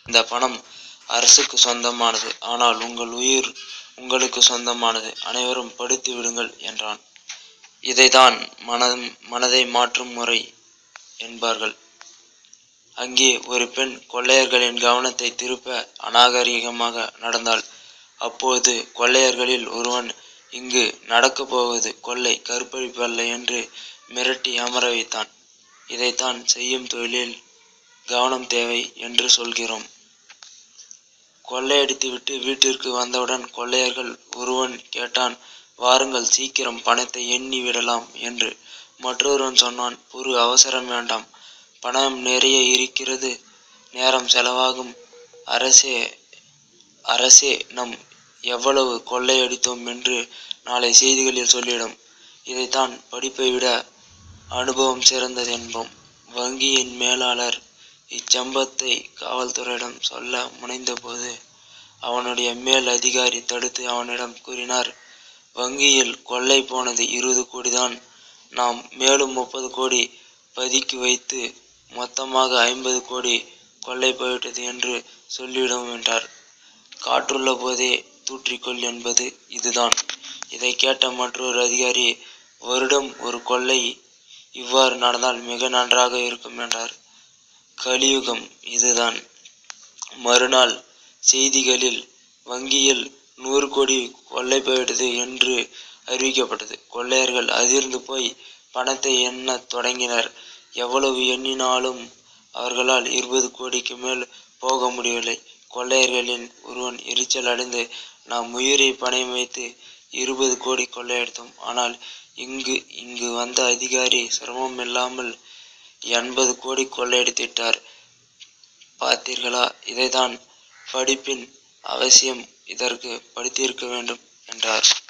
இந்த பணம் அரசுக்கு சொந்தமானது, ஆனால் உங்கள் உயிர் உங்களுக்கு சொந்தமானது. அனைவரும் படித்து விடுங்கள் என்றான். இதைதான் மனதை மாற்றும் முறை என்பார்கள். அங்கே ஒரு பெண் கொள்ளையர்களின் கவனத்தை திருப்ப அநாகரிகமாக நடந்தாள். அப்போது கொள்ளையர்களில் ஒருவன், இங்கு நடக்கப் போவது கொள்ளை, கற்பழிப்பு அல்ல என்று மிரட்டி அமர வைத்தான். இதைத்தான் செய்யும் தொழிலில் கவனம் தேவை என்று சொல்கிறோம். கொள்ளையடித்துவிட்டு வீட்டிற்கு வந்தவுடன் கொள்ளையர்கள் ஒருவன் கேட்டான், வாருங்கள், சீக்கிரம் பணத்தை எண்ணி விடலாம் என்று. மற்றொருவன் சொன்னான், ஒரு அவசரம் வேண்டாம், பணம் நிறைய இருக்கிறது, நேரம் செலவாகும். அரசே நம் எவ்வளவு கொள்ளையடித்தோம் என்று நாளை செய்திகளில் சொல்லிடும். இதைத்தான் படிப்பை விட அனுபவம் சிறந்தது என்போம். வங்கியின் மேலாளர் இச்சம்பவத்தை காவல்துறையிடம் சொல்ல முனைந்தபோது அவனுடைய மேல் அதிகாரி தடுத்து அவனிடம் கூறினார், வங்கியில் கொள்ளை போனது 20 கோடி தான். நாம் மேலும் 30 கோடி பதுக்கி வைத்து மொத்தமாக 50 கோடி கொள்ளை போய்விட்டது என்று சொல்லிவிடும் என்றார். காற்றுள்ள போதே தூற்றிக்கொள் என்பது இதுதான். இதை கேட்ட மற்றொரு அதிகாரி, வருடம் ஒரு கொள்ளை, இவ்வாறு நடந்தால் மிக நன்றாக இருக்கும் என்றார். கலியுகம் இதுதான். மறுநாள் செய்திகளில் வங்கியில் 100 கோடி கொள்ளை போய்விட்டது என்று அறிவிக்கப்பட்டது. கொள்ளையர்கள் அதிர்ந்து போய் பணத்தை எண்ணத் தொடங்கினர். எவ்வளவு எண்ணினாலும் அவர்களால் 20 கோடிக்கு மேல் போக முடியவில்லை. கொள்ளையர்களின் ஒருவன் எரிச்சல் அடைந்து, நாம் உயிரை பணயம் வைத்து 20 கோடி கொள்ளையடித்தோம். ஆனால் இங்கு வந்த அதிகாரி சிரமம் இல்லாமல் 80 கோடி கொள்ளையடித்திட்டார். பார்த்தீர்களா? இதைதான் படிப்பின் அவசியம், இதற்கு படித்திருக்க வேண்டும் என்றார்.